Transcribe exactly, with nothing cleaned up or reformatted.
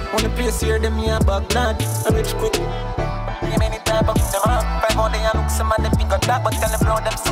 On the place here, them here Baghdad. I rich quick. Give me any type of them up. Five more they look some of them pick up that, but tell them blow them.